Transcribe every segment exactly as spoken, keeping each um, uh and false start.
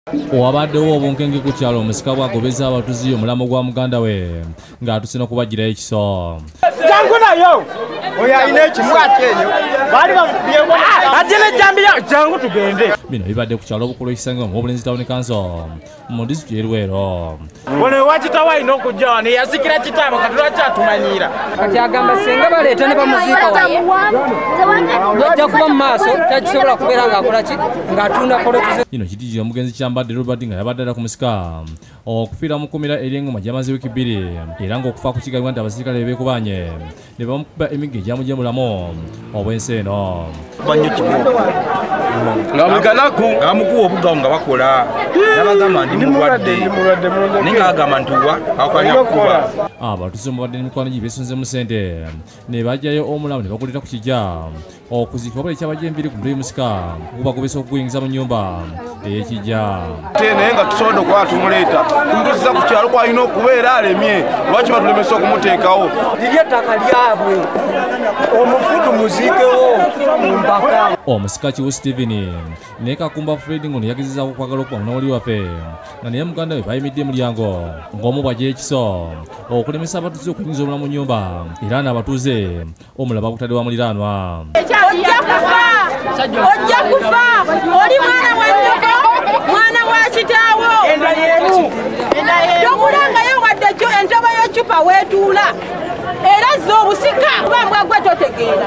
Owabaddewo obunkenge ku kyalo omusika bwagobeza abatuzi omulamu gwa muganda we ng'atusina okubagirayo ekiso. Jangu nayo oyo alina ekiso baali atele jambira jangu tugende. Bino bibadde ku kyalo obukulu ekisangibwa mu Obulenzi Town Council mu disitulikiti y'e Luweero. Ono wakitawa alina okujja wano yasikira kitaabo kati lwaki atumanyira. Kati agamba senga baleeta ne bamuziika waye bajja kuba mu maaso takisobola kubeera ng'akola ki ng'atunda polotize. Kino kitijjira omugenzi Kyambadde Robert nga yabadde ala ku musika okufiira mu kkomera ery'Engoma gy'amaze wiiki bbiri era ng'okufa ku kigambibwa nti abasirikale beekubanye ne bamukuba emiggo egyamujemulamu obwensi eno. Nga muganaku amukuwa obugawo nga bakola nabagamba ndi mulwadde naye ng'agamba nti wa akwanya kukuba. Abatuuze mubadde n'emikwano gye beesunzemu ssente ne bajjayo omulamu ne bakulira ku kijja okuziika bali ekyabajja enviiri ku mutwe y'omusika gubagobesa okuguyingiza mu nnyumba ey'ekijja. Naye nga tusobodde okuba tumuleeta tumutuusiza ku kyalo kwalina okubeera alemye lwaki batulemesa okumuteekawo. Liri ettaka lyabwe omufu tumuziikewo mu mpaka. Omusika Kiwu Stephen ne Kakumba Fred ngono yagezezaako okwagala okuba munawali waffe nga naye muganda we bayimidde emulyango ng'omu bw'aggya ekiso okulemesa abatuuze okuyingiza omulamu mu nnyumba era n'abatuuze omulaba butadde wa muliraanwa. Ojja kufa ojja kufa oli mwana wa nnyoko mwana wa kitaawo tomulangayo wadde kyo entobo y'eccupa weetuula era zza obusika bambwa gwe totegeera.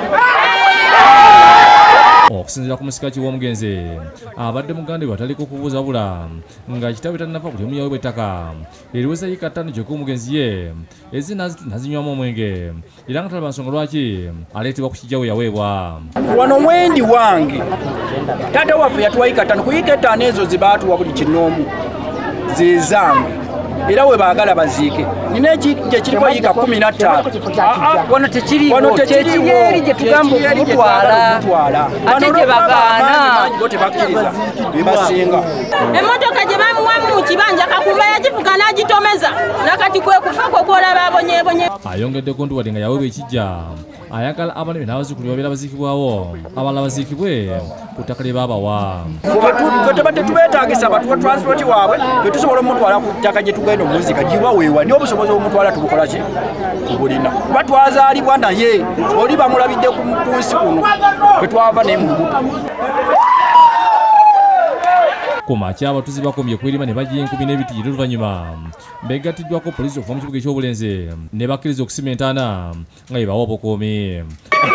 Okusinziira ku musika Kiw'omugenzi abadde muganda we bataliko kubuuza bula nga kitaawe tannava buli omu yaweebwa ettaka eriweza yiika ttaano gyokka omugenzi ye ezi nazinywamu omwenge era nga talaba nsonga lwaki aleetebwa ku kijja we yaweebwa. Wano mwendi wange taata waffe yatuwa yiika ttaano ku yiika ettaano ezo ze baatuwa buli kinoomu ze zange era we baagala baziike nina ekijja kiriko yiika kumi na ttaano. Wano tekiriwo kyekiri eri gye tugamba okumutwala ate gye bagaana bo tebakkiriza be basinga. Emmotoka gye bamuwamu mu kibanja Kakumba yagivuga n'agitomeza nakati kwe kufa kwe kwolaba abonyeebonye. Ayongeddeko nti wadde nga yaweebwa ekijja ayagala abaleme n'abazzukulu babeera baziikibwawo abalala baziikibwe ku ttaka lye baabawa. Ffe tubadde tubeetaagisa batuwa transport waabwe fe tusobola omutwala ku ttaka gye tugenda omuzika gibaweewa niyo obusobozi obumutwala tubukola ki tubulina kuba twazaalibwa naye oli bamulabidde ku nsi kuno kwe twava naye mu lubuto. Ku makya abatuuze bakomye kwirima ne bajja enkumi n'ebiti giri oluvannyuma beegattiddwako poliisi okuva mu kibuga eky'Obulenzi ne bakkiriza okusima entaana nga ye bawa obukuumi.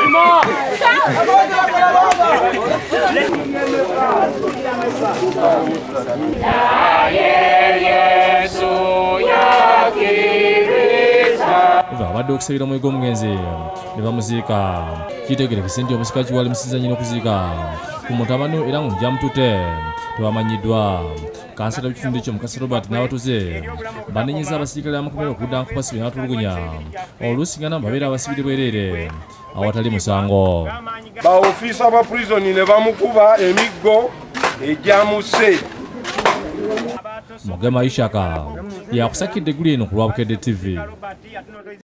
Abadde okusabira omwenge omugenzi ne bamuziika kitegerekese nti omusika Kiwali musinza nnyo okuziika ku mutabani we era ng'omugyamututte tebamanyiddwa. Kansala w'ekitundu ekyo Mukasa Robert n'abatuuze banenyeza abasirikale amakomera okudda ku basibe n'abatulugunya oluusi nga nabo babeera abasibire bwereere awatali musango. Ba ofiisa ba prison ne bamukuba emiggo egyamuse. Mugema Ishaka yakusakidde eggulu eno ku Lwabukedde T V.